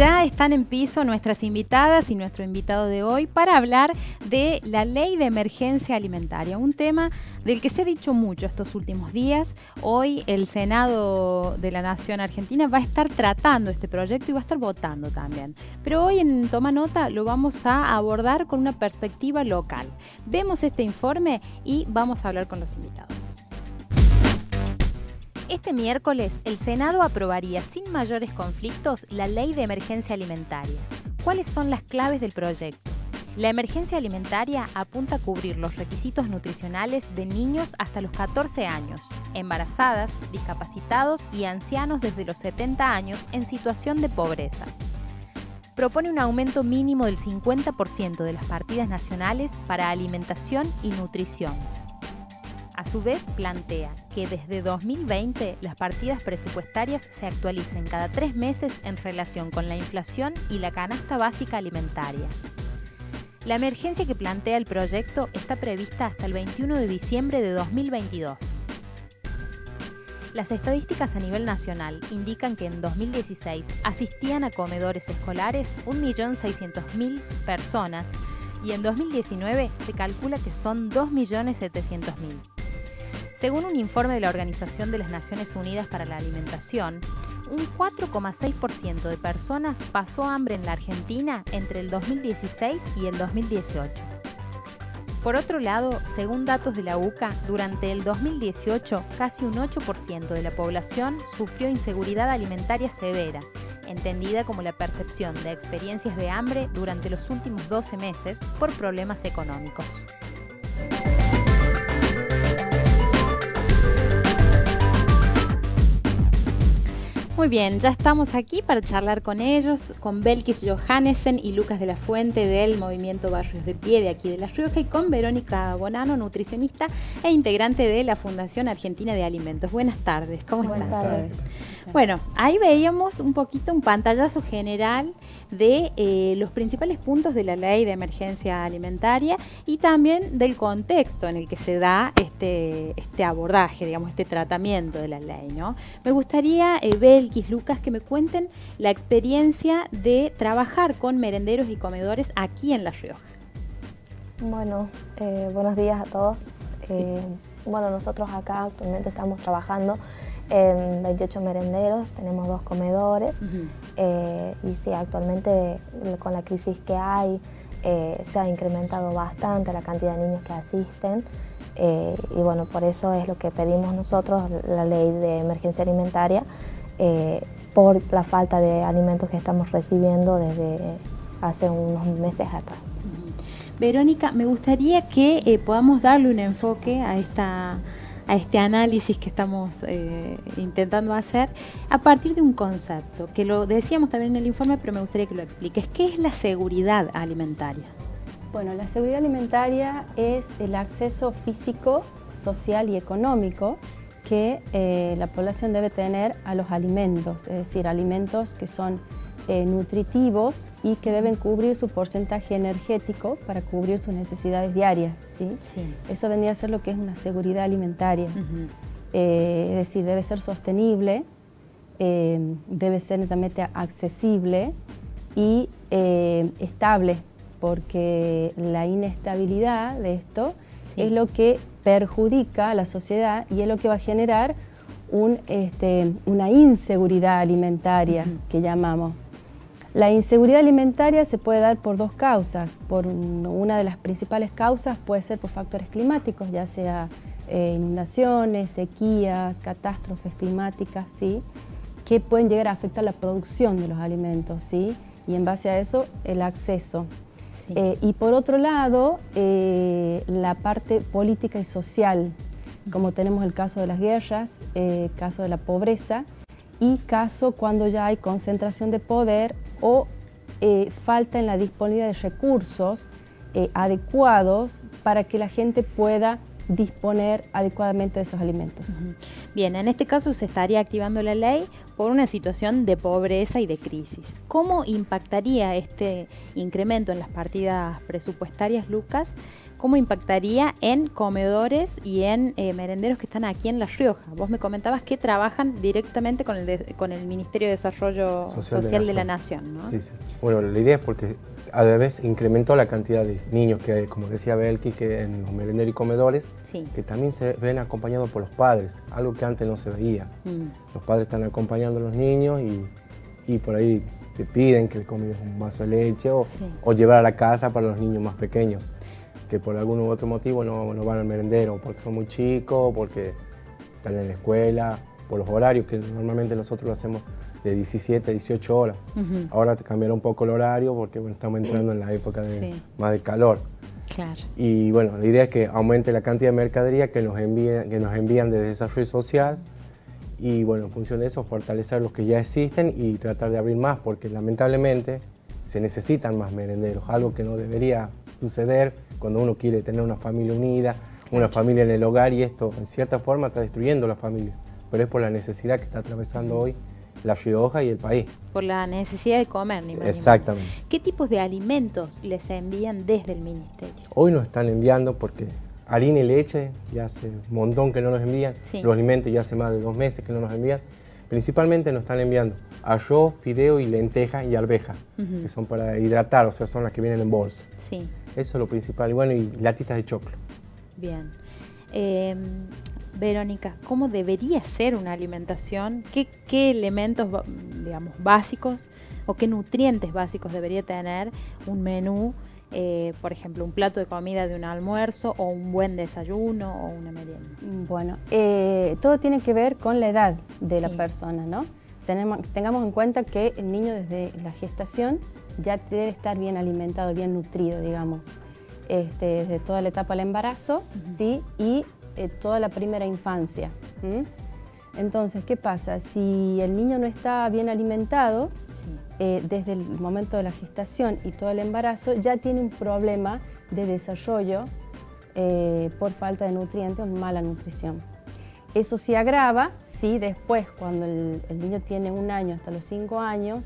Ya están en piso nuestras invitadas y nuestro invitado de hoy para hablar de la Ley de Emergencia Alimentaria, un tema del que se ha dicho mucho estos últimos días. Hoy el Senado de la Nación Argentina va a estar tratando este proyecto y va a estar votando también. Pero hoy en Toma Nota lo vamos a abordar con una perspectiva local. Vemos este informe y vamos a hablar con los invitados. Este miércoles, el Senado aprobaría sin mayores conflictos la Ley de Emergencia Alimentaria. ¿Cuáles son las claves del proyecto? La emergencia alimentaria apunta a cubrir los requisitos nutricionales de niños hasta los 14 años, embarazadas, discapacitados y ancianos desde los 70 años en situación de pobreza. Propone un aumento mínimo del 50% de las partidas nacionales para alimentación y nutrición. A su vez, plantea que desde 2020 las partidas presupuestarias se actualicen cada 3 meses en relación con la inflación y la canasta básica alimentaria. La emergencia que plantea el proyecto está prevista hasta el 21 de diciembre de 2022. Las estadísticas a nivel nacional indican que en 2016 asistían a comedores escolares 1.600.000 personas y en 2019 se calcula que son 2.700.000. Según un informe de la Organización de las Naciones Unidas para la Alimentación, un 4,6% de personas pasó hambre en la Argentina entre el 2016 y el 2018. Por otro lado, según datos de la UCA, durante el 2018 casi un 8% de la población sufrió inseguridad alimentaria severa, entendida como la percepción de experiencias de hambre durante los últimos 12 meses por problemas económicos. Muy bien, ya estamos aquí para charlar con ellos, con Belkis Johannesen y Lucas de la Fuente del Movimiento Barrios de Pie de aquí de La Rioja y con Verónica Bonano, nutricionista e integrante de la Fundación Argentina de Alimentos. Buenas tardes, ¿cómo están? Buenas tardes. Bueno, ahí veíamos un poquito un pantallazo general de los principales puntos de la Ley de Emergencia Alimentaria y también del contexto en el que se da este abordaje, digamos, este tratamiento de la ley, ¿no? Me gustaría, Belkis, Lucas, que me cuenten la experiencia de trabajar con merenderos y comedores aquí en La Rioja. Bueno, buenos días a todos. Bueno, nosotros acá actualmente estamos trabajando en 28 merenderos, tenemos 2 comedores. Y sí, actualmente con la crisis que hay se ha incrementado bastante la cantidad de niños que asisten y bueno, por eso es lo que pedimos nosotros, la ley de emergencia alimentaria, por la falta de alimentos que estamos recibiendo desde hace unos meses atrás. Verónica, me gustaría que podamos darle un enfoque a este análisis que estamos intentando hacer a partir de un concepto, que lo decíamos también en el informe, pero me gustaría que lo expliques. ¿Qué es la seguridad alimentaria? Bueno, la seguridad alimentaria es el acceso físico, social y económico que la población debe tener a los alimentos, es decir, alimentos que son nutritivos y que deben cubrir su porcentaje energético para cubrir sus necesidades diarias, ¿sí? Sí. Eso vendría a ser lo que es una seguridad alimentaria. Es decir, debe ser sostenible, debe ser netamente accesible y estable, porque la inestabilidad de esto es lo que perjudica a la sociedad y es lo que va a generar una inseguridad alimentaria que llamamos. La inseguridad alimentaria se puede dar por 2 causas. Una de las principales causas puede ser por factores climáticos, ya sea inundaciones, sequías, catástrofes climáticas, ¿sí? Que pueden llegar a afectar la producción de los alimentos, ¿sí? Y en base a eso, el acceso. Sí. Y por otro lado, la parte política y social, como tenemos el caso de las guerras, caso de la pobreza y caso cuando ya hay concentración de poder o falta en la disponibilidad de recursos adecuados para que la gente pueda disponer adecuadamente de esos alimentos. Bien, en este caso se estaría activando la ley por una situación de pobreza y de crisis. ¿Cómo impactaría este incremento en las partidas presupuestarias, Lucas, ¿cómo impactaría en comedores y en merenderos que están aquí en La Rioja? Vos me comentabas que trabajan directamente con el Ministerio de Desarrollo Social de la Nación, ¿no? Sí, sí. Bueno, la idea es porque a la vez incrementó la cantidad de niños que hay, como decía Belki, que en los merenderos y comedores, sí, que también se ven acompañados por los padres, algo que antes no se veía. Los padres están acompañando a los niños y por ahí te piden que le comes un vaso de leche o llevar a la casa para los niños más pequeños, que por algún u otro motivo no van al merendero, porque son muy chicos, porque están en la escuela, por los horarios, que normalmente nosotros lo hacemos de 17 a 18 horas. Ahora te cambiará un poco el horario porque bueno, estamos entrando en la época más de calor. Claro. Y bueno, la idea es que aumente la cantidad de mercadería que nos envían de desarrollo social y bueno, en función de eso fortalecer los que ya existen y tratar de abrir más, porque lamentablemente se necesitan más merenderos, algo que no debería suceder cuando uno quiere tener una familia unida, una familia en el hogar, y esto en cierta forma está destruyendo la familia, pero es por la necesidad que está atravesando hoy La Rioja y el país. Por la necesidad de comer, ni más. Exactamente. Ni menos. ¿Qué tipos de alimentos les envían desde el ministerio? Hoy nos están enviando porque harina y leche ya hace un montón que no nos envían, los alimentos ya hace más de 2 meses que no nos envían. Principalmente nos están enviando arroz, fideo y lentejas y arvejas, que son para hidratar, o sea, son las que vienen en bolsa. Sí. Eso es lo principal. Y bueno, y latitas de choclo. Bien. Verónica, ¿cómo debería ser una alimentación? ¿Qué elementos, digamos, básicos o qué nutrientes básicos debería tener un menú? Por ejemplo, un plato de comida de un almuerzo o un buen desayuno o una merienda. Bueno, todo tiene que ver con la edad de la persona, ¿no? Tengamos en cuenta que el niño desde la gestación ya debe estar bien alimentado, bien nutrido, digamos, desde toda la etapa del embarazo, ¿sí? Y toda la primera infancia. Entonces, ¿qué pasa? Si el niño no está bien alimentado, desde el momento de la gestación y todo el embarazo, ya tiene un problema de desarrollo por falta de nutrientes o mala nutrición. Eso se agrava si después, cuando el niño tiene 1 año hasta los 5 años,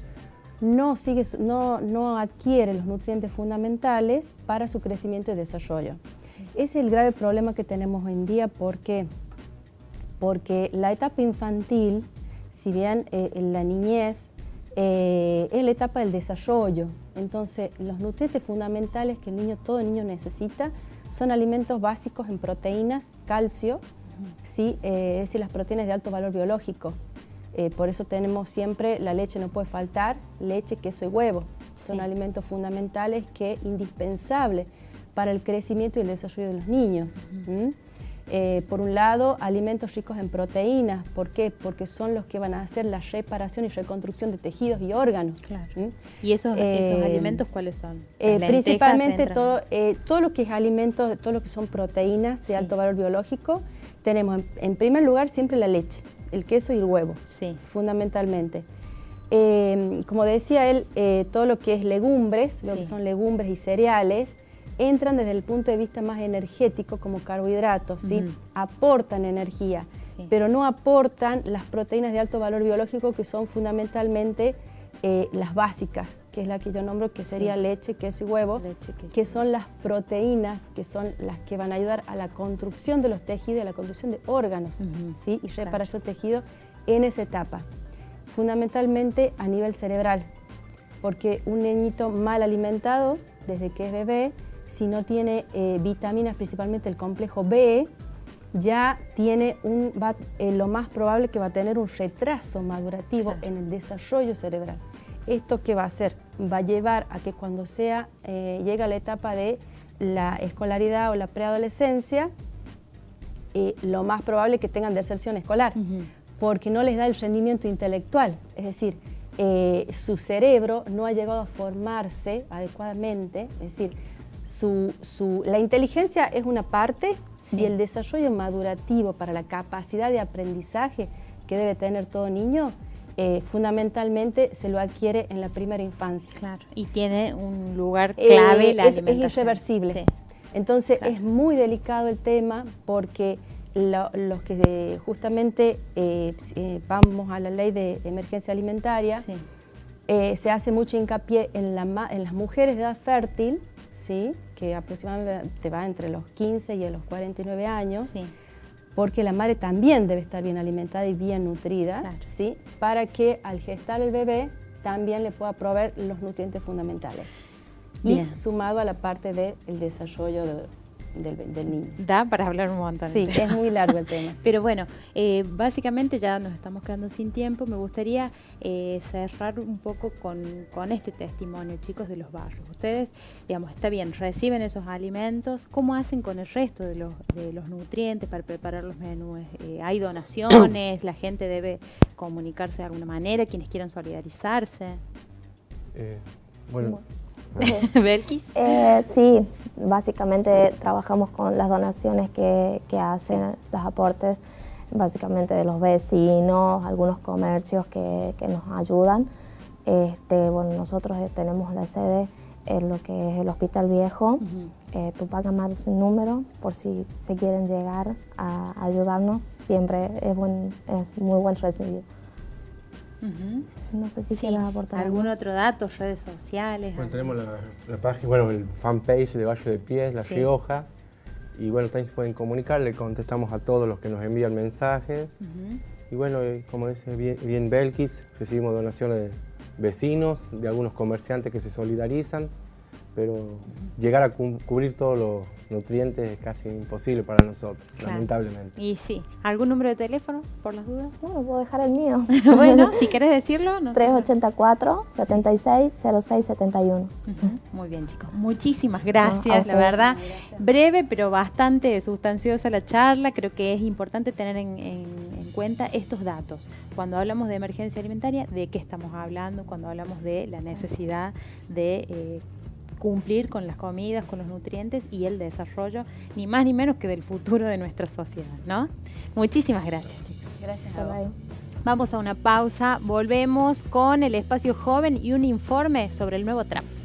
no adquiere los nutrientes fundamentales para su crecimiento y desarrollo. Ese es el grave problema que tenemos hoy en día. ¿Por qué? Porque la etapa infantil, si bien en la niñez, es la etapa del desarrollo. Entonces, los nutrientes fundamentales que todo niño necesita son alimentos básicos en proteínas, calcio, ¿sí? Es decir, las proteínas de alto valor biológico. Por eso tenemos siempre, la leche no puede faltar, leche, queso y huevo. Son alimentos fundamentales indispensables para el crecimiento y el desarrollo de los niños. Por un lado, alimentos ricos en proteínas. ¿Por qué? Porque son los que van a hacer la reparación y reconstrucción de tejidos y órganos. Claro. ¿Y esos alimentos cuáles son? Principalmente todo lo que es alimentos, todo lo que son proteínas de alto valor biológico. Tenemos en primer lugar siempre la leche, el queso y el huevo, fundamentalmente. Como decía él, todo lo que es legumbres, lo que son legumbres y cereales, entran desde el punto de vista más energético como carbohidratos, ¿sí? Aportan energía, pero no aportan las proteínas de alto valor biológico, que son fundamentalmente las básicas, que es la que yo nombro, que sería leche, queso y huevo, que son las proteínas, que son las que van a ayudar a la construcción de los tejidos, a la construcción de órganos, ¿sí? Y reparación de tejidos en esa etapa, fundamentalmente a nivel cerebral, porque un niñito mal alimentado desde que es bebé, si no tiene vitaminas, principalmente el complejo B, ya tiene lo más probable que va a tener un retraso madurativo en el desarrollo cerebral. ¿Esto qué va a hacer? Va a llevar a que cuando llegue a la etapa de la escolaridad o la preadolescencia, lo más probable es que tengan deserción escolar, porque no les da el rendimiento intelectual, es decir, su cerebro no ha llegado a formarse adecuadamente, es decir, la inteligencia es una parte y el desarrollo madurativo para la capacidad de aprendizaje que debe tener todo niño, fundamentalmente se lo adquiere en la primera infancia. Claro, y tiene un lugar clave la alimentación. Es irreversible. Entonces es muy delicado el tema, porque los que justamente vamos a la ley de emergencia alimentaria, se hace mucho hincapié en las mujeres de edad fértil, ¿sí? Que aproximadamente va entre los 15 y los 49 años, sí. Porque la madre también debe estar bien alimentada y bien nutrida, claro. ¿Sí? Para que al gestar el bebé también le pueda proveer los nutrientes fundamentales. Bien. Y sumado a la parte del desarrollo del niño. Da para hablar un montón. Sí, es muy largo el tema. Sí. Pero bueno, básicamente ya nos estamos quedando sin tiempo. Me gustaría cerrar un poco con este testimonio, chicos, de los barrios. Ustedes, digamos, está bien, reciben esos alimentos. ¿Cómo hacen con el resto de los nutrientes para preparar los menús? ¿Hay donaciones? ¿La gente debe comunicarse de alguna manera? ¿Quienes quieran solidarizarse? Bueno... ¿Belkis? Sí, básicamente trabajamos con las donaciones que hacen, los aportes básicamente de los vecinos, algunos comercios que nos ayudan. Bueno, nosotros tenemos la sede en lo que es el Hospital Viejo, Tupac Amaru sin número, por si se quieren llegar a ayudarnos, siempre es muy buen recibido. No sé si quieren aportar algún otro dato, redes sociales. Bueno, tenemos la página, bueno, el fanpage de Valle de Pies, La Rioja, y bueno, también se pueden comunicar, le contestamos a todos los que nos envían mensajes. Y bueno, como dice bien Belkis, recibimos donaciones de vecinos, de algunos comerciantes que se solidarizan, pero llegar a cubrir todos los nutrientes es casi imposible para nosotros, claro. Lamentablemente. Y sí, ¿algún número de teléfono, por las dudas? Bueno, puedo dejar el mío. Bueno, si querés decirlo. No 384-76-0671. Muy bien, chicos. Muchísimas gracias, la verdad. Gracias. Breve, pero bastante sustanciosa la charla. Creo que es importante tener en cuenta estos datos. Cuando hablamos de emergencia alimentaria, ¿de qué estamos hablando? Cuando hablamos de la necesidad de cumplir con las comidas, con los nutrientes y el desarrollo, ni más ni menos que del futuro de nuestra sociedad, ¿no? Muchísimas gracias, chicos. Gracias a vos. Vamos a una pausa, volvemos con el Espacio Joven y un informe sobre el nuevo TRAP.